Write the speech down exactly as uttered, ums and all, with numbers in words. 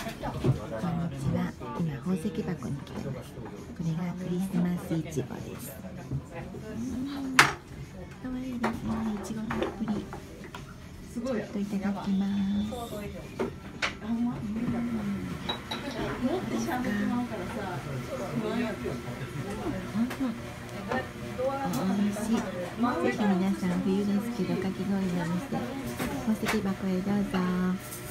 は。今宝石箱に来てます。これがクリスマスいちごです。可愛いですね。いちごたっぷり。ちょっといただきます。 持ってしゃべってまうからさ。 おいしい。ぜひ皆さん冬ですけどかき氷の店宝石箱へどうぞ。